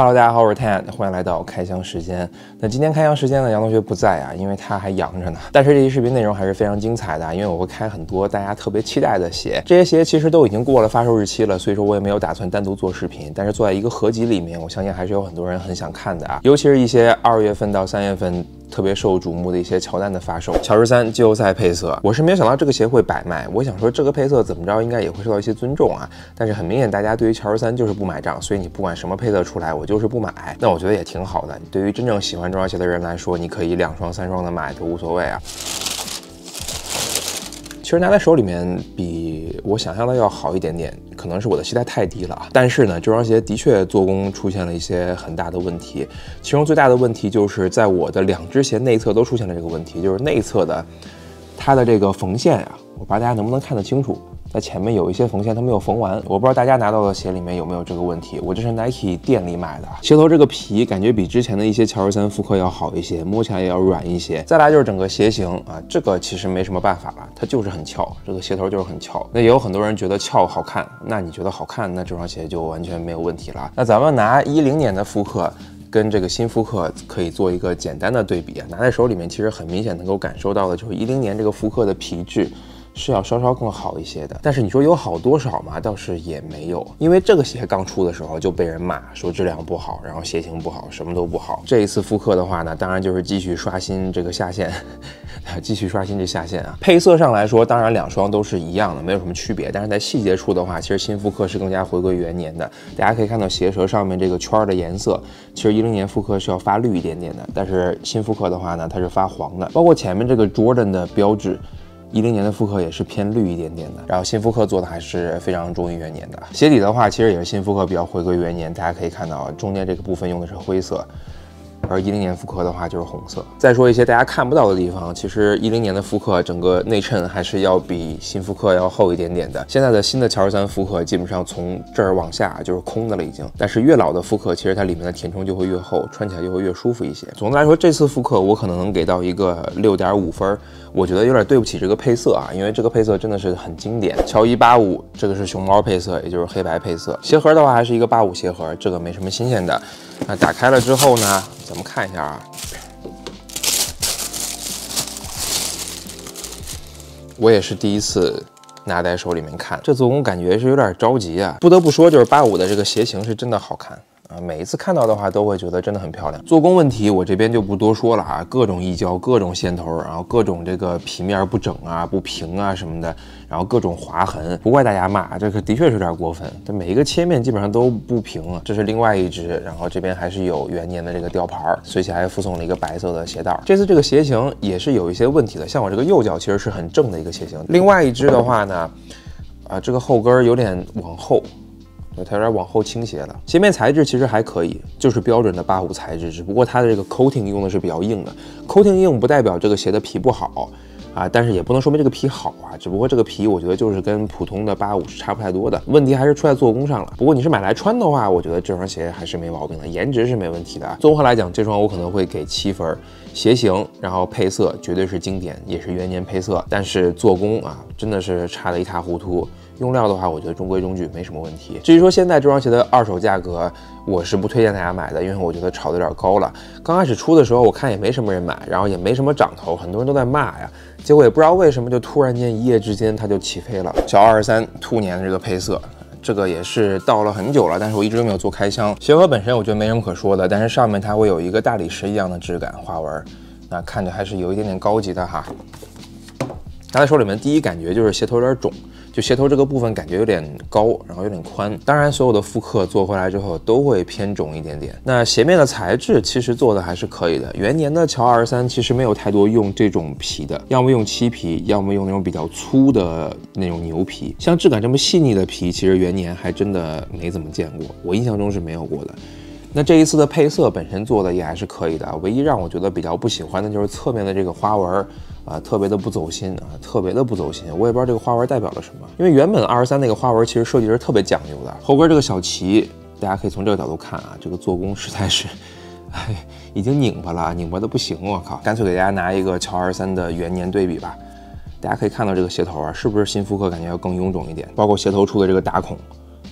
Hello， 大家好，我是 Tan， 欢迎来到开箱时间。那今天开箱时间呢，杨同学不在啊，因为他还阳着呢。但是这期视频内容还是非常精彩的，因为我会开很多大家特别期待的鞋。这些鞋其实都已经过了发售日期了，所以说我也没有打算单独做视频。但是做在一个合集里面，我相信还是有很多人很想看的啊，尤其是一些2月份到3月份。 特别受瞩目的一些乔丹的发售，乔13季后赛配色，我是没有想到这个鞋会摆卖。我想说这个配色怎么着应该也会受到一些尊重啊，但是很明显大家对于乔13就是不买账，所以你不管什么配色出来，我就是不买。那我觉得也挺好的，对于真正喜欢中腰鞋的人来说，你可以2双3双的买都无所谓啊。 其实拿在手里面比我想象的要好一点点，可能是我的期待太低了。但是呢，这双鞋的确做工出现了一些很大的问题，其中最大的问题就是在我的2只鞋内侧都出现了这个问题，就是内侧的它的这个缝线啊，我不知道大家能不能看得清楚。 在前面有一些缝线，它没有缝完，我不知道大家拿到的鞋里面有没有这个问题。我这是 Nike 店里买的，鞋头这个皮感觉比之前的一些乔13复刻要好一些，摸起来也要软一些。再来就是整个鞋型啊，这个其实没什么办法了，它就是很翘，这个鞋头就是很翘。那也有很多人觉得翘好看，那你觉得好看，那这双鞋就完全没有问题了。那咱们拿10年的复刻。 跟这个新复刻可以做一个简单的对比啊，拿在手里面其实很明显能够感受到的就是10年这个复刻的皮质是要稍稍更好一些的，但是你说有好多少嘛，倒是也没有，因为这个鞋刚出的时候就被人骂说质量不好，然后鞋型不好，什么都不好。这一次复刻的话呢，当然就是继续刷新这个下限，继续刷新这下限啊。配色上来说，当然2双都是一样的，没有什么区别，但是在细节处的话，其实新复刻是更加回归元年的。大家可以看到鞋舌上面这个圈的颜色，其实10年复刻是要发绿一点点的，但是新复刻的话呢，它是发黄的，包括前面这个 Jordan 的标志。 10年的复刻也是偏绿一点点的，然后新复刻做的还是非常忠于元年的。鞋底的话，其实也是新复刻比较回归元年，大家可以看到中间这个部分用的是灰色。 而10年复刻的话就是红色。再说一些大家看不到的地方，其实10年的复刻整个内衬还是要比新复刻要厚一点点的。现在的新的乔13复刻基本上从这儿往下就是空的了已经，但是越老的复刻其实它里面的填充就会越厚，穿起来就会越舒服一些。总的来说，这次复刻我可能能给到一个6.5分，我觉得有点对不起这个配色啊，因为这个配色真的是很经典。乔185这个是熊猫配色，也就是黑白配色。鞋盒的话还是一个85鞋盒，这个没什么新鲜的。那打开了之后呢？ 咱们看一下啊，我也是第一次拿在手里面看，这做工感觉是有点着急啊。不得不说，就是85的这个鞋型是真的好看。 啊，每一次看到的话，都会觉得真的很漂亮。做工问题我这边就不多说了啊，各种溢胶，各种线头，然后各种这个皮面不整啊、不平啊什么的，然后各种划痕，不怪大家骂，这个的确是有点过分。这每一个切面基本上都不平啊。这是另外一只，然后这边还是有元年的这个吊牌，随且还附送了一个白色的鞋带。这次这个鞋型也是有一些问题的，像我这个右脚其实是很正的一个鞋型，另外一只的话呢，这个后跟有点往后。 它有点往后倾斜了。鞋面材质其实还可以，就是标准的85材质，只不过它的这个 coating 用的是比较硬的。coating 硬不代表这个鞋的皮不好啊，但是也不能说明这个皮好啊。只不过这个皮我觉得就是跟普通的85是差不太多的，问题还是出在做工上了。不过你是买来穿的话，我觉得这双鞋还是没毛病的，颜值是没问题的。综合来讲，这双我可能会给7分。鞋型，然后配色绝对是经典，也是元年配色，但是做工啊真的是差得一塌糊涂。 用料的话，我觉得中规中矩，没什么问题。至于说现在这双鞋的2手价格，我是不推荐大家买的，因为我觉得炒得有点高了。刚开始出的时候，我看也没什么人买，然后也没什么涨头，很多人都在骂呀。结果也不知道为什么，就突然间一夜之间它就起飞了。小23兔年的这个配色。 这个也是到了很久了，但是我一直都没有做开箱。鞋盒本身我觉得没什么可说的，但是上面它会有一个大理石一样的质感花纹，那看着还是有一点点高级的哈。拿在手里面第一感觉就是鞋头有点肿，就鞋头这个部分感觉有点高，然后有点宽。当然，所有的复刻做回来之后都会偏肿一点点。那鞋面的材质其实做的还是可以的。元年的乔23其实没有太多用这种皮的，要么用漆皮，要么用那种比较粗的那种牛皮。像质感这么细腻的皮，其实元年还真的没怎么见过，我印象中是没有过的。 那这一次的配色本身做的也还是可以的，唯一让我觉得比较不喜欢的就是侧面的这个花纹啊，特别的不走心啊，特别的不走心。我也不知道这个花纹代表了什么，因为原本23那个花纹其实设计是特别讲究的。后跟这个小旗，大家可以从这个角度看啊，这个做工实在是，已经拧巴了，拧巴的不行，我靠！干脆给大家拿一个乔23的元年对比吧。大家可以看到这个鞋头啊，是不是新复刻感觉要更臃肿一点？包括鞋头处的这个打孔。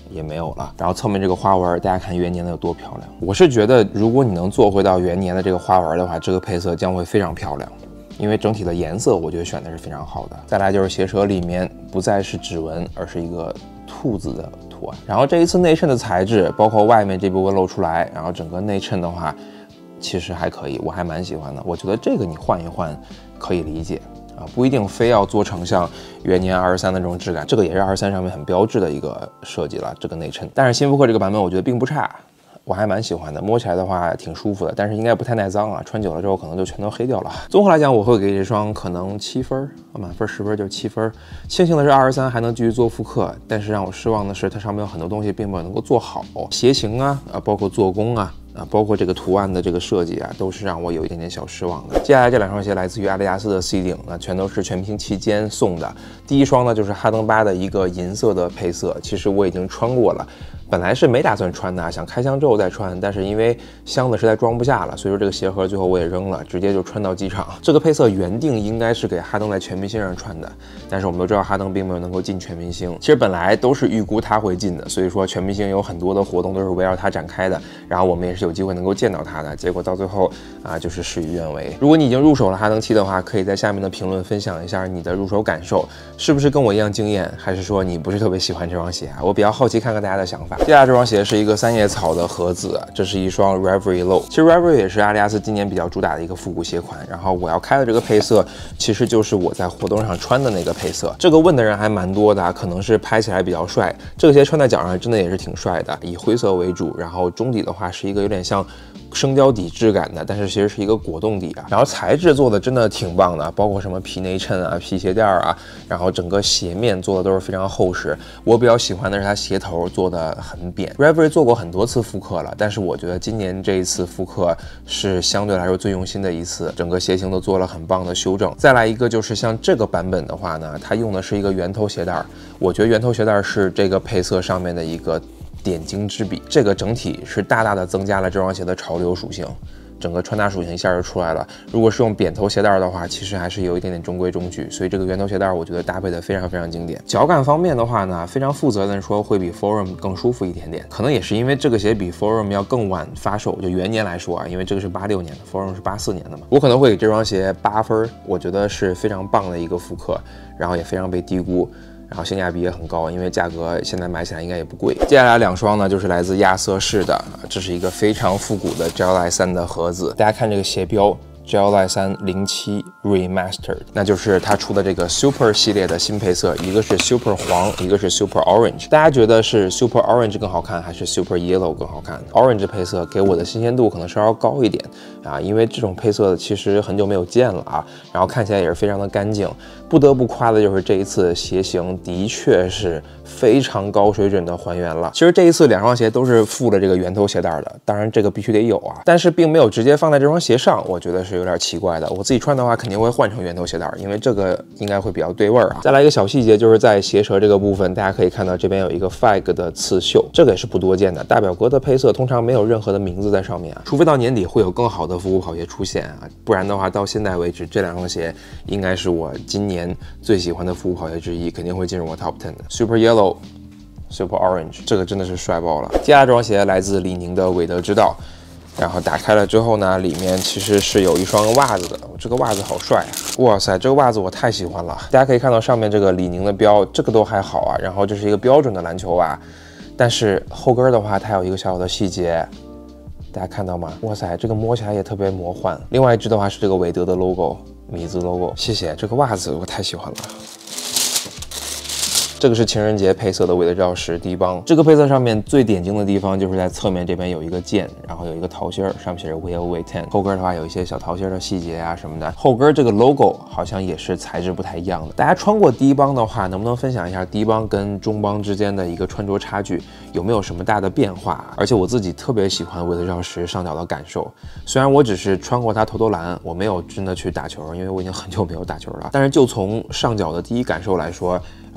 也没有了。然后侧面这个花纹，大家看元年的有多漂亮。我是觉得，如果你能做回到元年的这个花纹的话，这个配色将会非常漂亮。因为整体的颜色，我觉得选的是非常好的。再来就是鞋舌里面不再是指纹，而是一个兔子的图案。然后这一次内衬的材质，包括外面这部分露出来，然后整个内衬的话，其实还可以，我还蛮喜欢的。我觉得这个你换一换可以理解啊，不一定非要做成像元年23的那种质感。这个也是23上面很标志的一个设计了，这个内衬。但是新复刻这个版本我觉得并不差。我还蛮喜欢的，摸起来的话挺舒服的，但是应该不太耐脏啊，穿久了之后可能就全都黑掉了。综合来讲，我会给这双可能7分，满分10分就7分。庆幸的是23还能继续做复刻，但是让我失望的是它上面有很多东西并没有能够做好，鞋型啊，包括做工啊。包括这个图案的这个设计啊，都是让我有一点点小失望的。接下来这2双鞋来自于阿迪达斯的 C 顶，那全都是全明星期间送的。第一双呢就是哈登8的一个银色的配色，其实我已经穿过了。本来是没打算穿的，想开箱之后再穿，但是因为箱子实在装不下了，所以说这个鞋盒最后我也扔了，直接就穿到机场。这个配色原定应该是给哈登在全明星上穿的，但是我们都知道哈登并没有能够进全明星。其实本来都是预估他会进的，所以说全明星有很多的活动都是围绕他展开的，然后我们也是有机会能够见到他的。结果到最后啊，就是事与愿违。如果你已经入手了哈登7的话，可以在下面的评论分享一下你的入手感受，是不是跟我一样惊艳，还是说你不是特别喜欢这双鞋啊？我比较好奇看看大家的想法。接下来这双鞋是一个3叶草的盒子，这是一双 Reverie Low。其实 Reverie 也是阿迪达斯今年比较主打的一个复古鞋款。然后我要开的这个配色，其实就是我在活动上穿的那个配色。这个问的人还蛮多的，可能是拍起来比较帅。这个鞋穿在脚上真的也是挺帅的，以灰色为主，然后中底的话是一个有点像生胶底质感的，但是其实是一个果冻底啊。然后材质做的真的挺棒的，包括什么皮内衬啊、皮鞋垫啊，然后整个鞋面做的都是非常厚实。我比较喜欢的是它鞋头做的很扁。Reverie 做过很多次复刻了，但是我觉得今年这一次复刻是相对来说最用心的一次，整个鞋型都做了很棒的修正。再来一个就是像这个版本的话呢，它用的是一个圆头鞋带，我觉得圆头鞋带是这个配色上面的一个点睛之笔，这个整体是大大的增加了这双鞋的潮流属性。整个穿搭属性一下就出来了。如果是用扁头鞋带的话，其实还是有一点点中规中矩，所以这个圆头鞋带我觉得搭配的非常非常经典。脚感方面的话呢，非常负责任说会比 Forum 更舒服一点点，可能也是因为这个鞋比 Forum 要更晚发售，就元年来说啊，因为这个是86年的 ，Forum 是84年的嘛，我可能会给这双鞋8分，我觉得是非常棒的一个复刻，然后也非常被低估。然后性价比也很高，因为价格现在买起来应该也不贵。接下来2双呢，就是来自亚瑟士的，这是一个非常复古的 Gelite 3的盒子。大家看这个鞋标 ，Gelite 3 07 Remastered， 那就是它出的这个 Super 系列的新配色，一个是 Super 黄，一个是 Super Orange。大家觉得是 Super Orange 更好看，还是 Super Yellow 更好看 ？Orange 配色给我的新鲜度可能稍稍高一点啊，因为这种配色其实很久没有见了啊，然后看起来也是非常的干净。不得不夸的就是这一次鞋型的确是非常高水准的还原了。其实这一次2双鞋都是附了这个圆头鞋带的，当然这个必须得有啊，但是并没有直接放在这双鞋上，我觉得是有点奇怪的。我自己穿的话肯定会换成圆头鞋带，因为这个应该会比较对味儿啊。再来一个小细节，就是在鞋舌这个部分，大家可以看到这边有一个 FAG 的刺绣，这个也是不多见的。大表哥的配色通常没有任何的名字在上面啊，除非到年底会有更好的复古跑鞋出现啊，不然的话到现在为止这2双鞋应该是我今年最喜欢的复古跑鞋之一，肯定会进入我 Top 10的。Super Yellow、Super Orange， 这个真的是帅爆了。接下来这双鞋来自李宁的韦德之道，然后打开了之后呢，里面其实是有一双袜子的，这个袜子好帅啊！哇塞，这个袜子我太喜欢了。大家可以看到上面这个李宁的标，这个都还好啊。然后这是一个标准的篮球袜，但是后跟的话，它有一个小小的细节。大家看到吗？哇塞，这个摸起来也特别魔幻。另外一只的话是这个韦德的 logo， 米字 logo。谢谢，这个袜子我太喜欢了。这个是情人节配色的韦德之道10低帮，这个配色上面最点睛的地方就是在侧面这边有一个剑，然后有一个桃心，上面写着 Will Wait 10。后跟的话有一些小桃心的细节啊什么的。后跟这个 logo 好像也是材质不太一样的。大家穿过低帮的话，能不能分享一下低帮跟中帮之间的一个穿着差距，有没有什么大的变化？而且我自己特别喜欢韦德之道10上脚的感受，虽然我只是穿过它投篮，我没有真的去打球，因为我已经很久没有打球了。但是就从上脚的第一感受来说，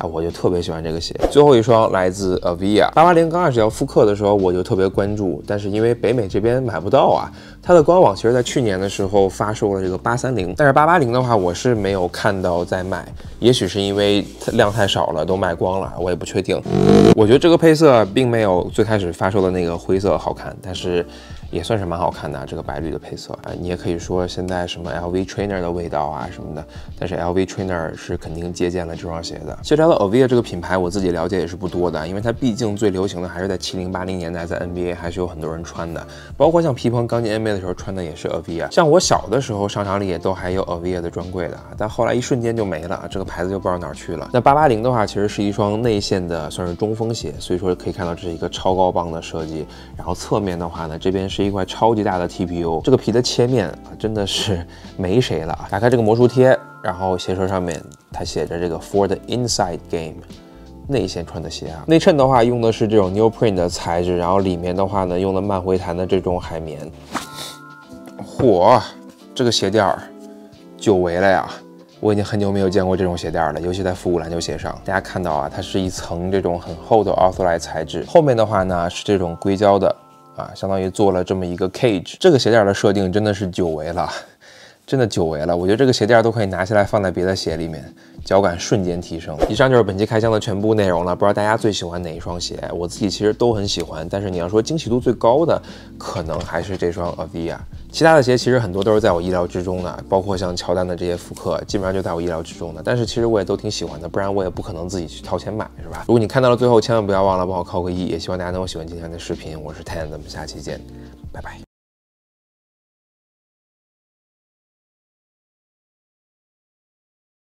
啊，我就特别喜欢这个鞋。最后一双来自 Avia880，刚开始要复刻的时候我就特别关注，但是因为北美这边买不到啊，它的官网其实在去年的时候发售了这个830，但是880的话我是没有看到在卖，也许是因为量太少了，都卖光了，我也不确定。我觉得这个配色并没有最开始发售的那个灰色好看，但是也算是蛮好看的这个白绿的配色啊。你也可以说现在什么 LV Trainer 的味道啊什么的，但是 LV Trainer 是肯定借鉴了这双鞋的。其实的 Avia 这个品牌我自己了解也是不多的，因为它毕竟最流行的还是在70、80年代，在 NBA 还是有很多人穿的，包括像皮蓬刚进 NBA 的时候穿的也是 Avia。像我小的时候商场里也都还有 Avia 的专柜的，但后来一瞬间就没了，这个牌子就不知道哪儿去了。那880的话，其实是一双内线的算是中锋鞋，所以说可以看到这是一个超高帮的设计。然后侧面的话呢，这边是一块超级大的 TPU， 这个皮的切面啊真的是没谁了。打开这个魔术贴，然后鞋舌上面它写着这个 For the Inside Game。内线穿的鞋啊，内衬的话用的是这种 neoprene 的材质，然后里面的话呢用的漫回弹的这种海绵。嚯，这个鞋垫儿久违了呀！我已经很久没有见过这种鞋垫了，尤其在复古篮球鞋上。大家看到啊，它是一层这种很厚的 Ortholite 材质，后面的话呢是这种硅胶的啊，相当于做了这么一个 cage。这个鞋垫的设定真的是久违了。真的久违了，我觉得这个鞋垫都可以拿下来放在别的鞋里面，脚感瞬间提升。以上就是本期开箱的全部内容了，不知道大家最喜欢哪一双鞋？我自己其实都很喜欢，但是你要说惊喜度最高的，可能还是这双 Avia。其他的鞋其实很多都是在我意料之中的，包括像乔丹的这些复刻，基本上就在我意料之中的。但是其实我也都挺喜欢的，不然我也不可能自己去掏钱买，是吧？如果你看到了最后，千万不要忘了帮我扣个1，也希望大家能够喜欢今天的视频。我是 Tan，咱们下期见，拜拜。